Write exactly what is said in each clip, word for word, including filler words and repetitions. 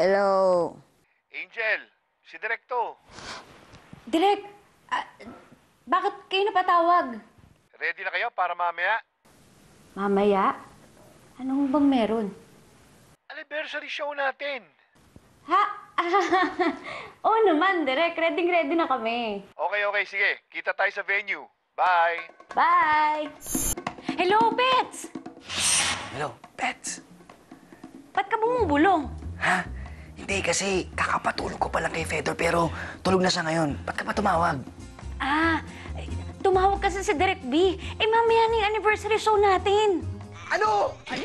Hello. Angel, si Direkto. Direk, ah, bakit kayo napatawag? Ready na kayo para mamaya? Mamaya? Anong bang meron? Anniversary show natin. Ha? Oo naman, Direk. Ready-ready na kami. Okay, okay, sige. Kita tayo sa venue. Bye! Bye! Hello, Pets! Hello, Pets. Ba't ka bumubulong? Ha? Hindi kasi kakapatulog ko pa lang kay Fedor pero tulog na siya ngayon. Ba't ka pa tumawag? Ah, tumawag kasi si Direk B. Eh, mamaya na yung anniversary show natin. Ano? Ay.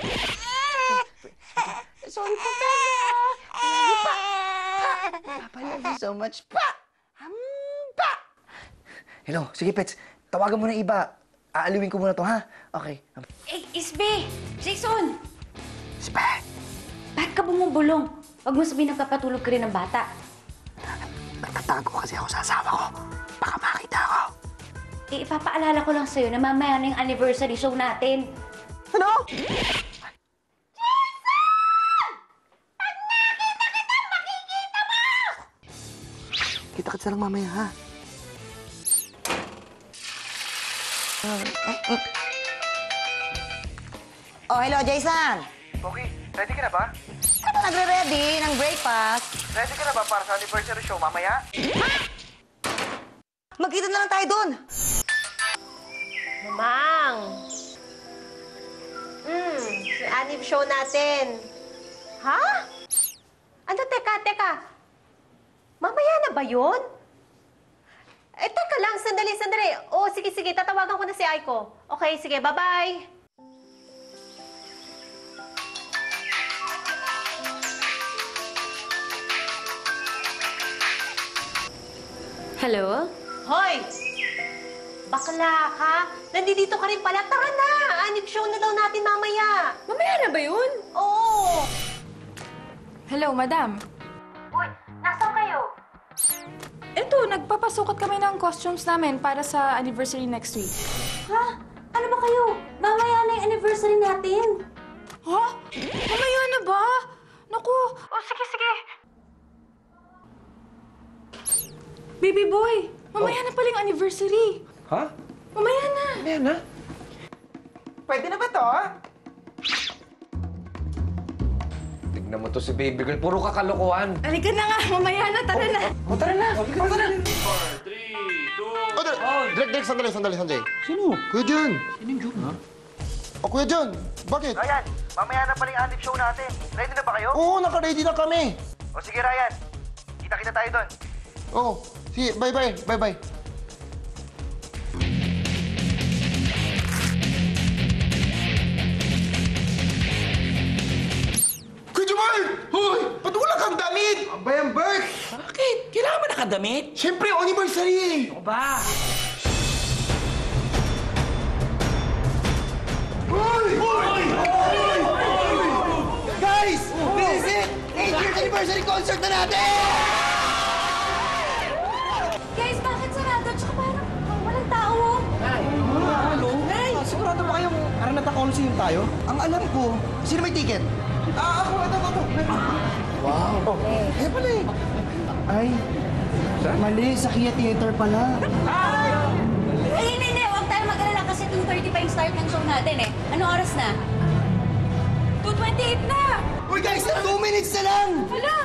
Sorry po, Fedor. Pa. Papa, love you so much. Pa! Hmm, pa! Hello, sige, Pets. Tawagan mo na iba. Aaliwin ko muna to, ha? Okay. Eh, Isbe! Jason! Isbe! Ba't ka bumubulong? Huwag mo sabihin nagpapatulog ka rin ng bata. Nagtatago kasi ako sa asawa ko. Baka makita ako. Eh, ipapaalala ko lang sa'yo na mamaya na yung anniversary show natin. Ano? Kita-kita lang mamaya, ha? Oh, hello, Jason. Okay, ready ka na ba? Ano nagre-ready ng breakfast? Ready ka na ba para sa anniversary show mamaya? Magkita na lang tayo doon. Mamang! Hmm, sa anniv show natin. Ha? Ano, teka, teka. Mamaya na ba yun? Eh, teka lang, sandali, sandali. Oh, sige, sige, tatawagan ko na si Aiko. Okay, sige, bye-bye. Hello? Hoy! Bakla ka? Nandito ka rin pala. Tara na! Anniv show na daw natin mamaya. Mamaya na ba yun? Oo! Hello, madam. Uy, nasaan kayo? Ito, nagpapasukat kami ng costumes namin para sa anniversary next week. Ha? Ano ba kayo? Mamaya na yung anniversary natin. Ha? Mamaya na ba? Naku, Oh, sige, sige. baby boy, mamaya na pala yung anniversary. Ha? Mamaya na. Mamaya na? Pwede na ba to, ha? Tignan mo to si baby girl. Puro kakalokohan. Halika na nga, mamaya na, tara na. O, tara na! O, tara na! Oh, Direk! Direk, Direk, sandali, sandali, sandali. Sino? Kuya John. Sino yung John, ha? O, Kuya John, bakit? Ryan, mamaya na pala yung anniv show natin. Ready na ba kayo? Oo, naka-ready na kami. O sige, Ryan. Kita-kita tayo doon. Oo, sige, bye-bye, bye-bye. Kuya Jamal! Hoy! Ba't wala kang damit? Bayan Berk! Bakit? Kailangan ba nakadamit? Siyempre, anniversary eh! Ano ba? Hoy! Hoy! Guys! This is it! eightieth anniversary concert na natin! Guys, bakit sarado? Tsaka parang oh, walang tao. Hello? Hey! Sigurado ba kayong Araneta Coliseum tayo? Ang alam ko, sino may ticket? Ah, ako, ito, ito, ito. Wow. Oh, eh pala eh. Ay, mali, sa Kia Theater pala. Eh, hindi, hindi. Huwag tayo mag-alala kasi two thirty pa yung start ng show natin eh. Anong oras na? two twenty-eight na! Uy guys, two minutes na lang! Hala!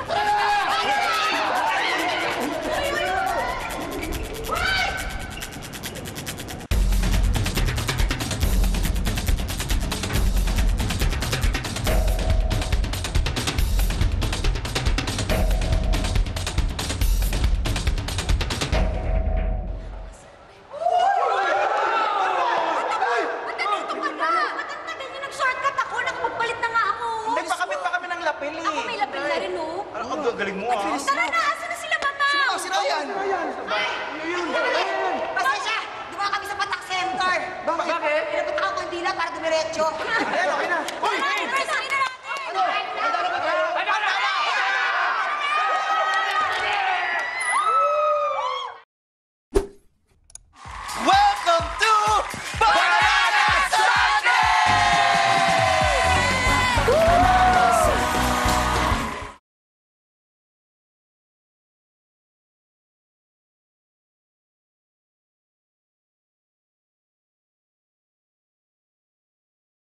Nag-shortcut ako. Nakapagpalit na nga ako. Nagpakabit pa kami ng lapel eh. Ako may lapel na rin, oh. Ano ang galing mo ah? Tara na! Asan na sila, mama? Oh, si Ryan! Pasensya! Dumaan kami sa Patak Center. Bakit? Pinapunta ako kandila para dumiretso. Ayan, okay na. Uy!